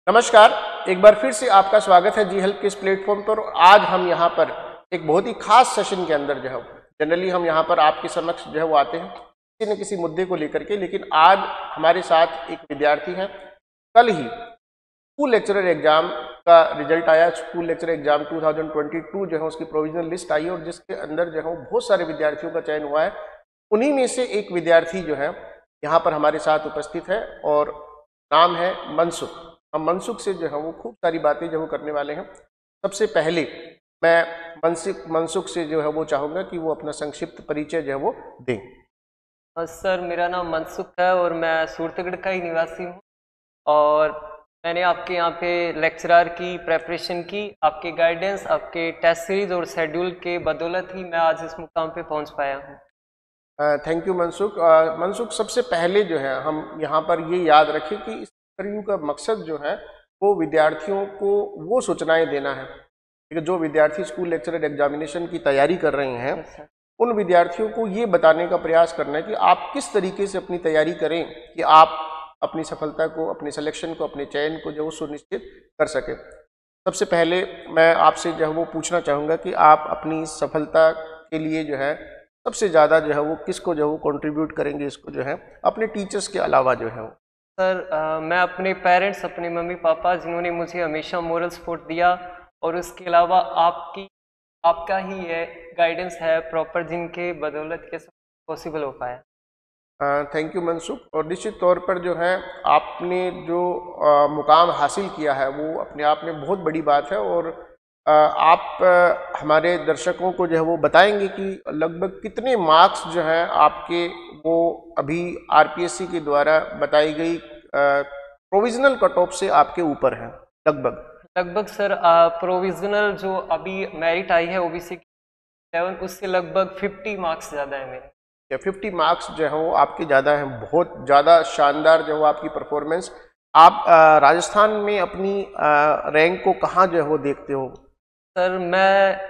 नमस्कार, एक बार फिर से आपका स्वागत है जी हेल्प के इस प्लेटफॉर्म पर। आज हम यहाँ पर एक बहुत ही खास सेशन के अंदर जो है जनरली हम यहाँ पर आपके समक्ष जो है वो आते हैं किसी न किसी मुद्दे को लेकर के, लेकिन आज हमारे साथ एक विद्यार्थी हैं। कल ही स्कूल लेक्चरर एग्जाम का रिजल्ट आया। स्कूल लेक्चरर एग्जाम 2022 जो है उसकी प्रोविजनल लिस्ट आई और जिसके अंदर जो है बहुत सारे विद्यार्थियों का चयन हुआ है। उन्हीं में से एक विद्यार्थी जो है यहाँ पर हमारे साथ उपस्थित है और नाम है मनसुख। हम मनसुख से जो है वो खूब सारी बातें जो वो करने वाले हैं। सबसे पहले मैं मनसुख से जो है वो चाहूँगा कि वो अपना संक्षिप्त परिचय जो है वो दें। सर, मेरा नाम मनसुख है और मैं सूरतगढ़ का ही निवासी हूँ और मैंने आपके यहाँ पे लेक्चरर की प्रेपरेशन की। आपके गाइडेंस, आपके टेस्ट सीरीज और शेड्यूल के बदौलत ही मैं आज इस मुकाम पे पहुँच पाया हूँ। Thank you Mansukh. मनसुख, सबसे पहले जो है हम यहाँ पर ये याद रखें कि इस इंटरव्यू का मकसद जो है वो विद्यार्थियों को वो सूचनाएं देना है कि जो विद्यार्थी स्कूल लेक्चरर एग्जामिनेशन की तैयारी कर रहे हैं उन विद्यार्थियों को ये बताने का प्रयास करना है कि आप किस तरीके से अपनी तैयारी करें कि आप अपनी सफलता को, अपने सिलेक्शन को, अपने चयन को जो सुनिश्चित कर सकें। सबसे पहले मैं आपसे जो है वो पूछना चाहूँगा कि आप अपनी सफलता के लिए जो है सबसे ज़्यादा जो है वो किसको जो है वो कंट्रीब्यूट करेंगे, इसको जो है अपने टीचर्स के अलावा जो है वो। सर, मैं अपने पेरेंट्स, अपने मम्मी पापा जिन्होंने मुझे हमेशा मोरल सपोर्ट दिया और उसके अलावा आपका ही है गाइडेंस है प्रॉपर, जिनके बदौलत ये सब पॉसिबल हो पाया। Thank you Mansukh. और निश्चित तौर पर जो है आपने जो मुकाम हासिल किया है वो अपने आप में बहुत बड़ी बात है और आप हमारे दर्शकों को जो है वो बताएंगे कि लगभग कितने मार्क्स जो हैं आपके वो अभी आरपीएससी के द्वारा बताई गई प्रोविजनल कट ऑफ से आपके ऊपर हैं। लगभग सर, प्रोविजनल जो अभी मेरिट आई है ओबीसी की 7 उससे लगभग 50 मार्क्स ज़्यादा है मेरे। 50 मार्क्स जो है वो आपके ज़्यादा हैं। बहुत ज़्यादा शानदार जो है आपकी परफॉर्मेंस। आप राजस्थान में अपनी रैंक को कहाँ जो है वो देखते हो? सर, मैं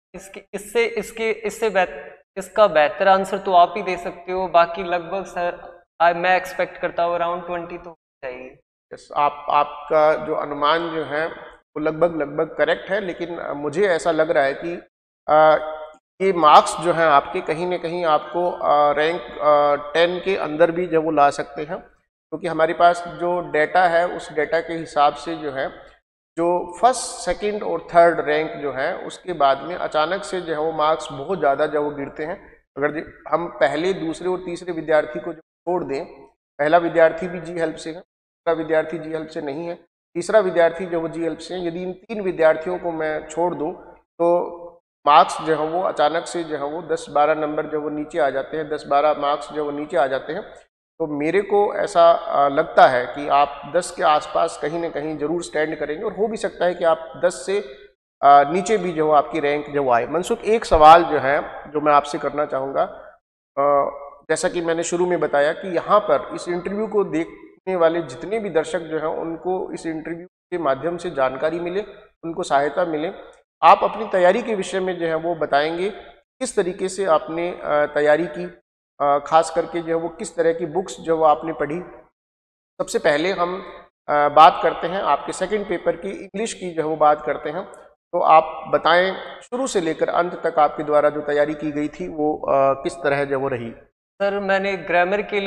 इसका बेहतर आंसर तो आप ही दे सकते हो। बाकी लगभग सर मैं एक्सपेक्ट करता हूँ अराउंड 20 तो चाहिए। यस, आपका जो अनुमान जो है वो लगभग करेक्ट है, लेकिन मुझे ऐसा लग रहा है कि ये मार्क्स जो हैं आपके कहीं ना कहीं आपको रैंक 10 के अंदर भी जो वो ला सकते हैं, क्योंकि हमारे पास जो डेटा है उस डेटा के हिसाब से जो है जो फर्स्ट, सेकंड और थर्ड रैंक जो है उसके बाद में अचानक से जो है वो मार्क्स बहुत ज़्यादा जो वो गिरते हैं। अगर हम पहले, दूसरे और तीसरे विद्यार्थी को जो छोड़ दें, पहला विद्यार्थी भी जी हेल्प से है, दूसरा विद्यार्थी जी हेल्प से नहीं है, तीसरा विद्यार्थी जो वो जी हेल्प से है, यदि इन 3 विद्यार्थियों को मैं छोड़ दूँ तो मार्क्स जो है वो अचानक से जो है वो 10-12 नंबर जो वो नीचे आ जाते हैं, 10-12 मार्क्स जो वो नीचे आ जाते हैं। तो मेरे को ऐसा लगता है कि आप 10 के आसपास कहीं ना कहीं जरूर स्टैंड करेंगे और हो भी सकता है कि आप 10 से नीचे भी जो आपकी रैंक जो आए। मनसुख, एक सवाल जो है जो मैं आपसे करना चाहूँगा, जैसा कि मैंने शुरू में बताया कि यहाँ पर इस इंटरव्यू को देखने वाले जितने भी दर्शक जो हैं उनको इस इंटरव्यू के माध्यम से जानकारी मिले, उनको सहायता मिले। आप अपनी तैयारी के विषय में जो है वो बताएंगे किस तरीके से आपने तैयारी की, खास करके जो है वो किस तरह की बुक्स जो वो आपने पढ़ी। सबसे पहले हम बात करते हैं आपके सेकंड पेपर की, इंग्लिश की जो है वो बात करते हैं। तो आप बताएं शुरू से लेकर अंत तक आपके द्वारा जो तैयारी की गई थी वो किस तरह जो वो रही। सर, मैंने ग्रामर के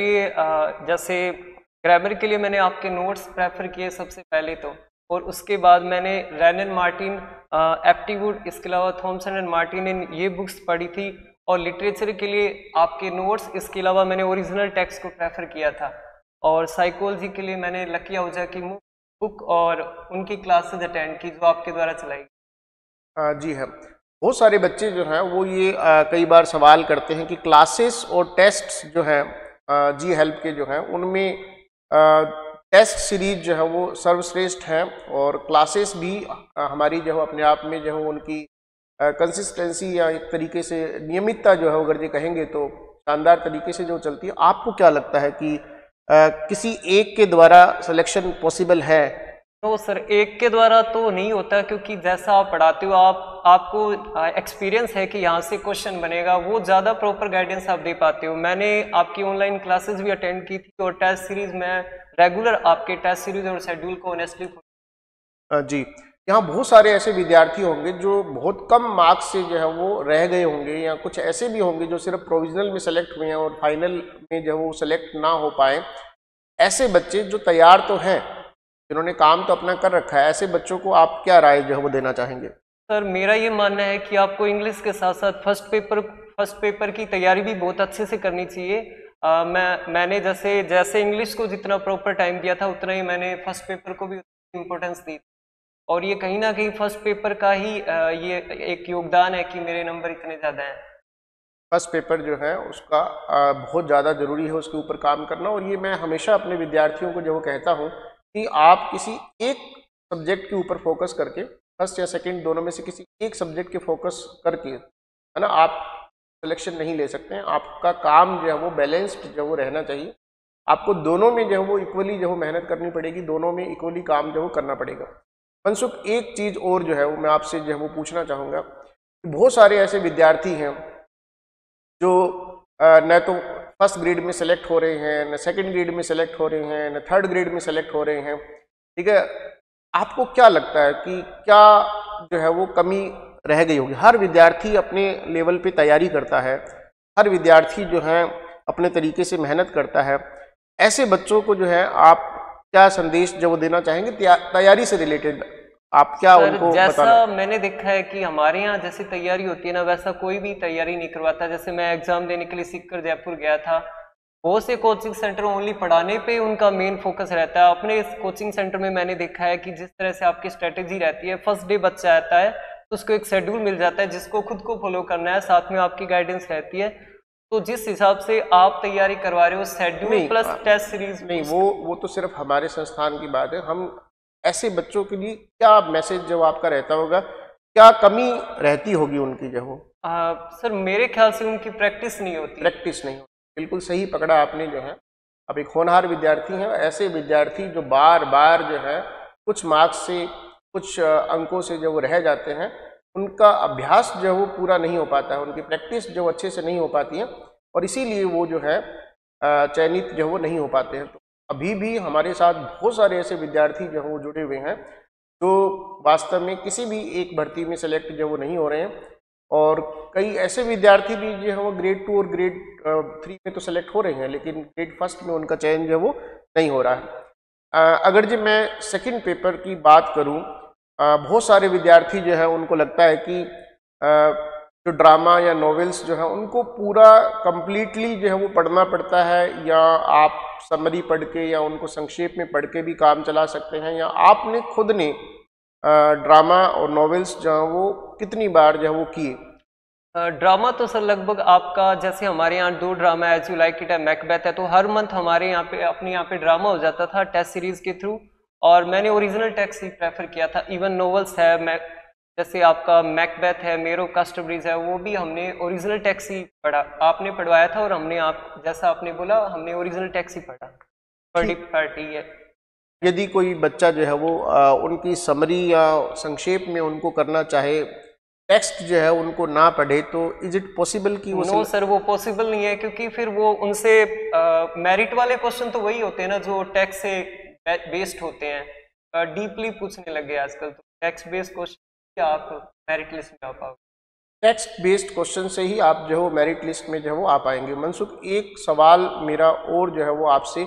लिए मैंने आपके नोट्स प्रेफर किए सबसे पहले तो, और उसके बाद मैंने रैन एंड मार्टिन, एप्टीवुड, इसके अलावा थॉमसन एंड मार्टिन ये बुक्स पढ़ी थी। और लिटरेचर के लिए आपके नोट्स, इसके अलावा मैंने ओरिजिनल टेक्स्ट को प्रेफर किया था। और साइकोलॉजी के लिए मैंने लकी आहूजा की बुक और उनकी क्लासेस अटेंड की जो आपके द्वारा चलाई। जी हाँ, बहुत सारे बच्चे जो हैं वो ये कई बार सवाल करते हैं कि क्लासेस और टेस्ट जो हैं जी हेल्प के जो हैं उनमें टेस्ट सीरीज जो है वो सर्वश्रेष्ठ है और क्लासेस भी हमारी जो है अपने आप में जो है उनकी कंसिस्टेंसी या एक तरीके से नियमितता जो है अगर ये कहेंगे तो शानदार तरीके से जो चलती है। आपको क्या लगता है कि किसी एक के द्वारा सिलेक्शन पॉसिबल है? तो सर, एक के द्वारा तो नहीं होता, क्योंकि जैसा आप पढ़ाते हो आपको एक्सपीरियंस है कि यहाँ से क्वेश्चन बनेगा, वो ज़्यादा प्रॉपर गाइडेंस आप दे पाते हो। मैंने आपकी ऑनलाइन क्लासेस भी अटेंड की थी और टेस्ट सीरीज में रेगुलर आपके टेस्ट सीरीज और शेड्यूल को ऑनेस्टली जी, यहाँ बहुत सारे ऐसे विद्यार्थी होंगे जो बहुत कम मार्क्स से जो है वो रह गए होंगे, या कुछ ऐसे भी होंगे जो सिर्फ प्रोविजनल में सेलेक्ट हुए हैं और फाइनल में जो वो सेलेक्ट ना हो पाए। ऐसे बच्चे जो तैयार तो हैं, जिन्होंने काम तो अपना कर रखा है, ऐसे बच्चों को आप क्या राय जो है वो देना चाहेंगे? सर मेरा ये मानना है कि आपको इंग्लिश के साथ साथ फर्स्ट पेपर की तैयारी भी बहुत अच्छे से करनी चाहिए। मैंने जैसे इंग्लिश को जितना प्रॉपर टाइम दिया था, उतना ही मैंने फर्स्ट पेपर को भी इम्पोर्टेंस दी, और ये कहीं ना कहीं फर्स्ट पेपर का ही ये एक योगदान है कि मेरे नंबर इतने ज़्यादा हैं। फर्स्ट पेपर जो है उसका बहुत ज़्यादा ज़रूरी है उसके ऊपर काम करना, और ये मैं हमेशा अपने विद्यार्थियों को जो कहता हूँ कि आप किसी एक सब्जेक्ट के ऊपर फोकस करके, फर्स्ट या सेकंड दोनों में से किसी एक सब्जेक्ट के फोकस करके, है ना, आप सिलेक्शन नहीं ले सकते हैं। आपका काम जो है वो बैलेंस्ड जो वो रहना चाहिए। आपको दोनों में जो है वो इक्वली जो मेहनत करनी पड़ेगी, दोनों में इक्वली काम जो वो करना पड़ेगा। मनसुख, एक चीज़ और जो है वो मैं आपसे जो है वो पूछना चाहूँगा कि बहुत सारे ऐसे विद्यार्थी हैं जो न तो फर्स्ट ग्रेड में सेलेक्ट हो रहे हैं, न सेकंड ग्रेड में सेलेक्ट हो रहे हैं, न थर्ड ग्रेड में सेलेक्ट हो रहे हैं, ठीक है। आपको क्या लगता है कि क्या जो है वो कमी रह गई होगी? हर विद्यार्थी अपने लेवल पे तैयारी करता है, हर विद्यार्थी जो है अपने तरीके से मेहनत करता है। ऐसे बच्चों को जो है आप क्या संदेश जो वो देना चाहेंगे तैयारी से रिलेटेड? आप क्या उनको जैसा मैंने देखा है कि हमारे यहाँ जैसी तैयारी होती है ना, वैसा कोई भी तैयारी नहीं करवाता। जैसे मैं एग्जाम देने के लिए सीकर जयपुर गया था, बहुत से कोचिंग सेंटर ओनली पढ़ाने पे उनका मेन फोकस रहता है। अपने इस कोचिंग सेंटर में मैंने देखा है कि जिस तरह से आपकी स्ट्रेटेजी रहती है, फर्स्ट डे बच्चा आता है तो उसको एक शेड्यूल मिल जाता है जिसको खुद को फॉलो करना है, साथ में आपकी गाइडेंस रहती है। तो जिस हिसाब से आप तैयारी करवा रहे हो, शेड्यूल प्लस टेस्ट सीरीज नहीं, वो तो सिर्फ हमारे संस्थान की बात है। हम ऐसे बच्चों के लिए क्या मैसेज जो आपका रहता होगा, क्या कमी रहती होगी उनकी जो हो? सर मेरे ख्याल से उनकी प्रैक्टिस नहीं होती। प्रैक्टिस नहीं होती, बिल्कुल सही पकड़ा आपने जो है। अब एक होनहार विद्यार्थी हैं, ऐसे विद्यार्थी जो बार बार जो है कुछ मार्क्स से, कुछ अंकों से जो वो रह जाते हैं, उनका अभ्यास जो वो पूरा नहीं हो पाता है, उनकी प्रैक्टिस जो अच्छे से नहीं हो पाती है, और इसीलिए वो जो है चयनित जो वो नहीं हो पाते हैं। तो अभी भी हमारे साथ बहुत सारे ऐसे विद्यार्थी जो वो जुड़े हुए हैं जो वास्तव में किसी भी एक भर्ती में सेलेक्ट जो वो नहीं हो रहे हैं, और कई ऐसे विद्यार्थी भी जो है वो ग्रेड 2 और ग्रेड 3 में तो सेलेक्ट हो रहे हैं, लेकिन ग्रेड फर्स्ट में उनका चयन जो वो नहीं हो रहा है। अगर जब मैं सेकंड पेपर की बात करूं, बहुत सारे विद्यार्थी जो है उनको लगता है कि जो ड्रामा या नॉवेल्स जो है उनको पूरा कंप्लीटली जो है वो पढ़ना पड़ता है, या आप समरी पढ़ के या उनको संक्षेप में पढ़ के भी काम चला सकते हैं, या आपने खुद ने ड्रामा और नॉवेल्स जो है वो कितनी बार जो है वो किए? ड्रामा तो सर लगभग आपका, जैसे हमारे यहाँ 2 drama as you like it है, मैकबेथ है, तो हर मंथ हमारे यहाँ पे अपने यहाँ पे ड्रामा हो जाता था टेस्ट सीरीज के थ्रू, और मैंने ओरिजिनल टेक्स्ट ही प्रेफर किया था। इवन नॉवेल्स है, जैसे आपका मैकबेथ है, मेरो कास्टरब्रिज है, वो भी हमने ओरिजिनल टेक्स्ट ही पढ़ा। आपने पढ़वाया था और हमने, आप जैसा आपने बोला, हमने ओरिजिनल टेक्स्ट ही पढ़ा। पार्टी है। यदि कोई बच्चा जो है वो उनकी समरी या संक्षेप में उनको करना चाहे, टेक्स्ट जो है उनको ना पढ़े, तो इज इट पॉसिबल कि वो? नो सर, वो पॉसिबल नहीं है, क्योंकि फिर वो उनसे मेरिट वाले क्वेश्चन तो वही होते हैं ना जो टेक्स्ट से बेस्ड होते हैं। डीपली पूछने लगे आजकल, तो टेक्स्ट बेस्ड क्वेश्चन क्या आप मेरिट लिस्ट में आ पाओगे? टेक्स्ट बेस्ड क्वेश्चन से ही आप जो है मेरिट लिस्ट में जो है वो आ पाएंगे। मनसुख, एक सवाल मेरा और जो है वो आपसे,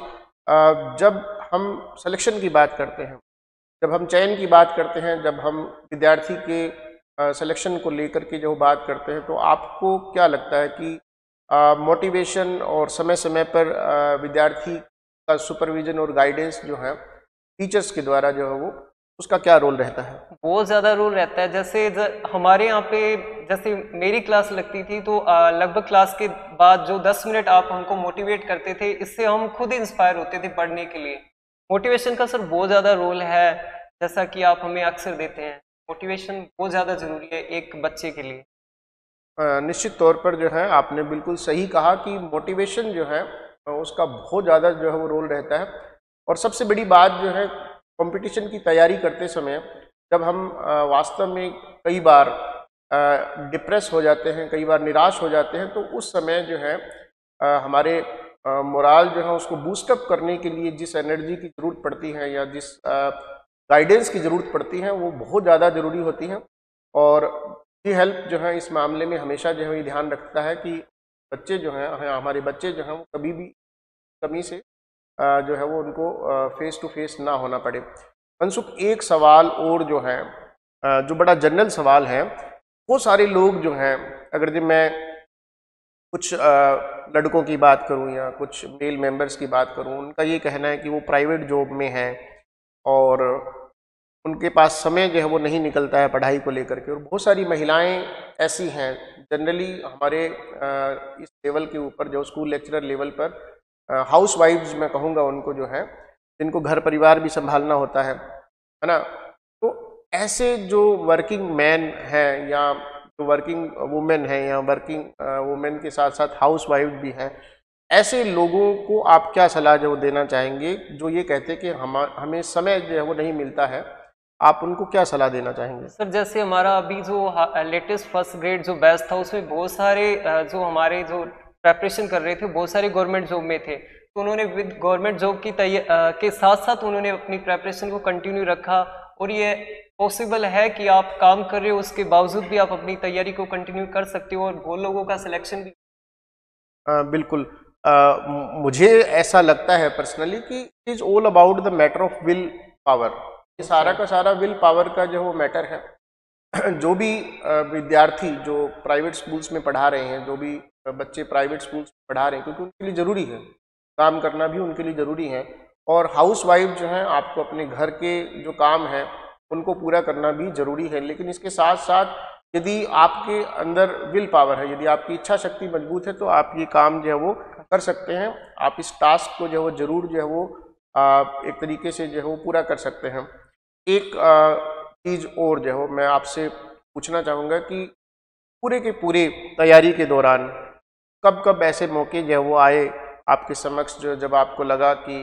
जब हम सिलेक्शन की बात करते हैं, जब हम चयन की बात करते हैं, जब हम विद्यार्थी के सिलेक्शन को लेकर के जो बात करते हैं, तो आपको क्या लगता है कि मोटिवेशन और समय समय पर विद्यार्थी का सुपरविजन और गाइडेंस जो है टीचर्स के द्वारा जो है वो, उसका क्या रोल रहता है? बहुत ज़्यादा रोल रहता है। जैसे हमारे यहाँ पे जैसे मेरी क्लास लगती थी, तो लगभग क्लास के बाद जो 10 मिनट आप हमको मोटिवेट करते थे, इससे हम खुद इंस्पायर होते थे पढ़ने के लिए। मोटिवेशन का सर बहुत ज़्यादा रोल है, जैसा कि आप हमें अक्सर देते हैं। मोटिवेशन बहुत ज़्यादा ज़रूरी है एक बच्चे के लिए। निश्चित तौर पर जो है आपने बिल्कुल सही कहा कि मोटिवेशन जो है उसका बहुत ज़्यादा जो है वो रोल रहता है। और सबसे बड़ी बात जो है, कंपटीशन की तैयारी करते समय जब हम वास्तव में कई बार डिप्रेस हो जाते हैं, कई बार निराश हो जाते हैं, तो उस समय जो है हमारे मोराल जो है उसको बूस्टअप करने के लिए जिस एनर्जी की ज़रूरत पड़ती है, या जिस गाइडेंस की ज़रूरत पड़ती है वो बहुत ज़्यादा ज़रूरी होती है। और ये हेल्प जो है इस मामले में हमेशा जो है ये ध्यान रखता है कि बच्चे जो हैं, हमारे बच्चे जो हैं वो कभी भी कमी से जो है वो उनको फेस टू फेस ना होना पड़े। मनसुख, एक सवाल और जो है जो बड़ा जनरल सवाल है, वो सारे लोग जो हैं, अगर जब मैं कुछ लड़कों की बात करूं या कुछ मेल मेंबर्स की बात करूं, उनका ये कहना है कि वो प्राइवेट जॉब में हैं और उनके पास समय जो है वो नहीं निकलता है पढ़ाई को लेकर के। और बहुत सारी महिलाएं ऐसी हैं जनरली हमारे इस लेवल के ऊपर, जो स्कूल लेक्चरर लेवल पर हाउस वाइफ्स मैं कहूँगा उनको, जो है जिनको घर परिवार भी संभालना होता है ना। तो ऐसे जो वर्किंग मैन हैं या जो वर्किंग वुमेन हैं या वर्किंग वुमेन के साथ साथ हाउस वाइफ भी हैं, ऐसे लोगों को आप क्या सलाह जो देना चाहेंगे जो ये कहते हैं कि हमें समय जो है वो नहीं मिलता है, आप उनको क्या सलाह देना चाहेंगे? सर, जैसे हमारा अभी जो लेटेस्ट फर्स्ट ग्रेड जो बैच था उसमें बहुत सारे जो हमारे जो प्रेपरेशन कर रहे थे बहुत सारे गवर्नमेंट जॉब में थे, तो उन्होंने विद गवर्नमेंट जॉब की के साथ साथ उन्होंने अपनी प्रेपरेशन को कंटिन्यू रखा। और ये पॉसिबल है कि आप काम कर रहे हो उसके बावजूद भी आप अपनी तैयारी को कंटिन्यू कर सकते हो और बहुत लोगों का सिलेक्शन भी। बिल्कुल। मुझे ऐसा लगता है पर्सनली कि it is all about the matter of will power. ये सारा का सारा विल पावर का जो वो मैटर है। जो भी विद्यार्थी जो प्राइवेट स्कूल्स में पढ़ा रहे हैं, जो भी बच्चे प्राइवेट स्कूल्स में पढ़ा रहे हैं, क्योंकि उनके लिए ज़रूरी है, काम करना भी उनके लिए ज़रूरी है। और हाउस वाइफ जो हैं, आपको अपने घर के जो काम हैं उनको पूरा करना भी ज़रूरी है। लेकिन इसके साथ साथ यदि आपके अंदर विल पावर है, यदि आपकी इच्छा शक्ति मजबूत है, तो आप ये काम जो है वो कर सकते हैं। आप इस टास्क को जो है वो ज़रूर जो है वो एक तरीके से जो है वो पूरा कर सकते हैं। एक चीज़ और जो है मैं आपसे पूछना चाहूँगा कि पूरे के पूरे तैयारी के दौरान कब कब ऐसे मौके जो है वो आए आपके समक्ष जो जब आपको लगा कि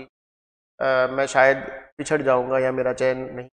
मैं शायद पिछड़ जाऊँगा या मेरा चयन नहीं?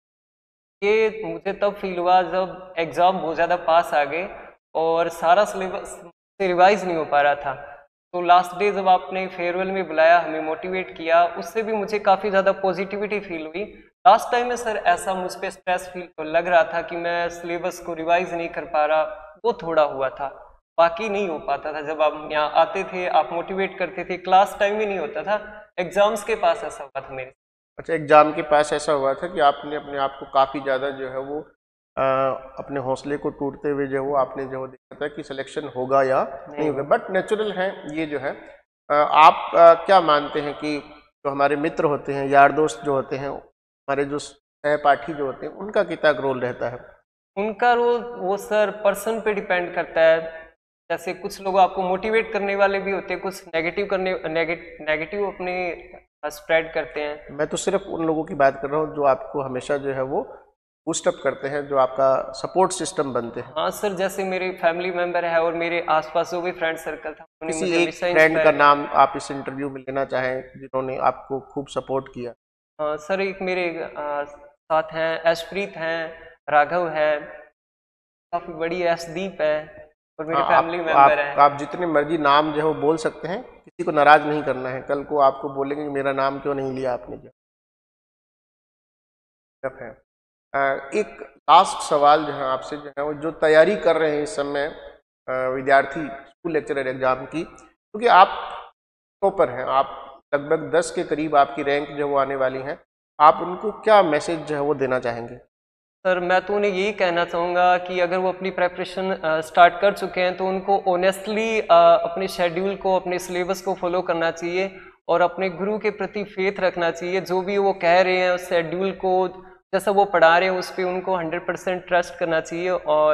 ये मुझे तब फील हुआ जब एग्ज़ाम बहुत ज़्यादा पास आ गए और सारा सिलेबस से रिवाइज नहीं हो पा रहा था। तो लास्ट डे जब आपने फेयरवेल में बुलाया, हमें मोटिवेट किया, उससे भी मुझे काफ़ी ज़्यादा पॉजिटिविटी फील हुई। लास्ट टाइम में सर ऐसा मुझ पर स्ट्रेस फील लग रहा था कि मैं सिलेबस को रिवाइज नहीं कर पा रहा, वो थोड़ा हुआ था, बाकी नहीं हो पाता था। जब आप यहाँ आते थे, आप मोटिवेट करते थे, क्लास टाइम भी नहीं होता था, एग्ज़ाम्स के पास ऐसा हुआ था मेरे। अच्छा, एग्ज़ाम के पास ऐसा हुआ था कि आपने अपने आप को काफ़ी ज़्यादा जो है वो अपने हौसले को टूटते हुए जो है वो आपने जो देखा था कि सिलेक्शन होगा या नहीं होगा। बट नेचुरल है ये जो है। आप क्या मानते हैं कि जो हमारे मित्र होते हैं, यार दोस्त जो होते हैं, हमारे जो सहपाठी जो होते हैं, उनका कितना रोल रहता है? उनका रोल वो सर पर्सन पे डिपेंड करता है। जैसे कुछ लोग आपको मोटिवेट करने वाले भी होते हैं, कुछ नेगेटिव अपने स्प्रेड करते हैं। मैं तो सिर्फ उन लोगों की बात कर रहा हूँ जो आपको हमेशा जो है वो बूस्टअप करते हैं, जो आपका सपोर्ट सिस्टम बनते हैं। हाँ सर, जैसे मेरे फैमिली मेंबर है और मेरे आसपास जो भी फ्रेंड सर्कल था, किसी एक फ्रेंड का नाम आप इस इंटरव्यू में लेना चाहें जिन्होंने आपको खूब सपोर्ट किया? हाँ सर, एक मेरे साथ हैं, एशप्रीत हैं, राघव है, काफ़ी बड़ी एशदीप है और मेरे फैमिली मेंबर हैं। आप जितने मर्जी नाम जो है वो बोल सकते हैं, किसी को नाराज नहीं करना है। कल को आपको बोलेंगे कि मेरा नाम क्यों नहीं लिया आपने। जो है एक लास्ट सवाल जो है आपसे जो है वो, जो तैयारी कर रहे हैं इस समय विद्यार्थी स्कूल लेक्चरर एग्जाम की, क्योंकि आप टॉपर हैं, आप लगभग 10 के करीब आपकी रैंक जो वो आने वाली है, आप उनको क्या मैसेज जो है वो देना चाहेंगे? सर, मैं तो उन्हें यही कहना चाहूँगा कि अगर वो अपनी प्रेपरेशन स्टार्ट कर चुके हैं तो उनको ऑनेस्टली अपने शेड्यूल को, अपने सिलेबस को फॉलो करना चाहिए और अपने गुरु के प्रति फेथ रखना चाहिए। जो भी वो कह रहे हैं उस शेड्यूल को, जैसा वो पढ़ा रहे हैं, उस पर उनको 100% ट्रस्ट करना चाहिए और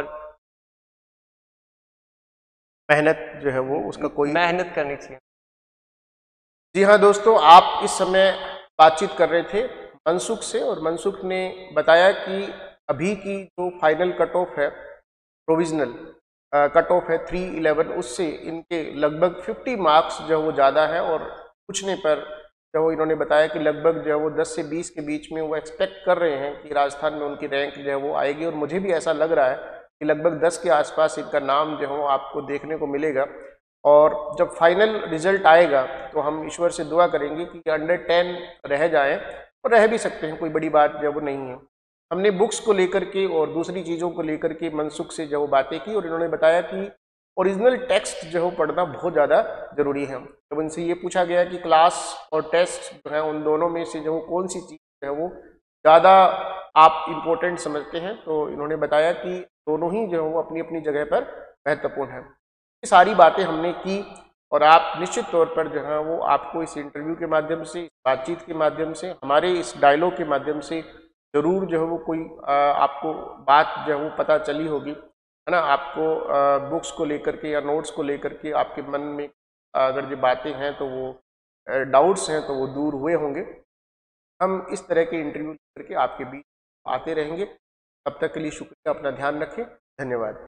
मेहनत जो है वो उसका कोई मेहनत करनी चाहिए। जी हाँ दोस्तों, आप इस समय बातचीत कर रहे थे मनसुख से और मनसुख ने बताया कि अभी की जो फाइनल कट ऑफ है, प्रोविजनल कट ऑफ है 311, उससे इनके लगभग 50 मार्क्स जो वो ज़्यादा है और पूछने पर जो वो इन्होंने बताया कि लगभग जो है वो 10 से 20 के बीच में वो एक्सपेक्ट कर रहे हैं कि राजस्थान में उनकी रैंक जो है वो आएगी। और मुझे भी ऐसा लग रहा है कि लगभग 10 के आसपास इनका नाम जो है वो आपको देखने को मिलेगा। और जब फाइनल रिजल्ट आएगा तो हम ईश्वर से दुआ करेंगे कि अंडर 10 रह जाएं, और रह भी सकते हैं, कोई बड़ी बात जो वो नहीं है। हमने बुक्स को लेकर के और दूसरी चीज़ों को लेकर के मनसुख से जो बातें की, और इन्होंने बताया कि ओरिजिनल टेक्स्ट जो है पढ़ना बहुत ज़्यादा ज़रूरी है। जब उनसे ये पूछा गया कि क्लास और टेस्ट जो है उन दोनों में से जो कौन सी चीज़ है वो ज़्यादा आप इम्पोर्टेंट समझते हैं, तो इन्होंने बताया कि दोनों ही जो है वो अपनी अपनी जगह पर महत्वपूर्ण है। ये सारी बातें हमने की, और आप निश्चित तौर पर जो है वो आपको इस इंटरव्यू के माध्यम से, इस बातचीत के माध्यम से, हमारे इस डायलॉग के माध्यम से ज़रूर जो है वो कोई आपको बात जो है वो पता चली होगी, है ना। आपको बुक्स को लेकर के या नोट्स को लेकर के आपके मन में अगर जो बातें हैं तो वो डाउट्स हैं तो वो दूर हुए होंगे। हम इस तरह के इंटरव्यू करके आपके बीच आते रहेंगे। तब तक के लिए शुक्रिया, अपना ध्यान रखें, धन्यवाद।